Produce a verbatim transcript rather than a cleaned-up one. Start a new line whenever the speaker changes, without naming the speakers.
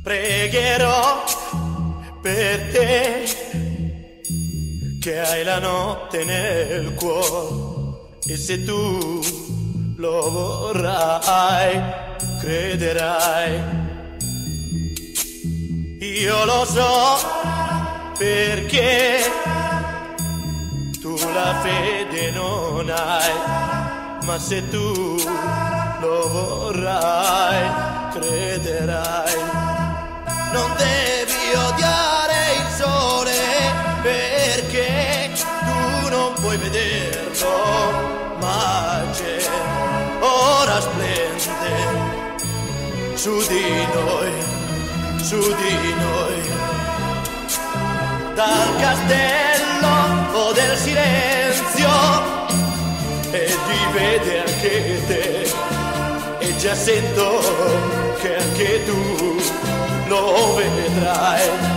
Pregherò per te che hai la notte nel cuore, e se tu lo vorrai, crederai. Io lo so perché tu la fede non hai, ma se tu lo vorrai, crederai. Non devi odiare il sole perché tu non puoi vederlo, ma c'è, ora splende su di noi, su di noi. Dal castello del silenzio e ti vede anche te, e già sento che anche tu lo vedrai.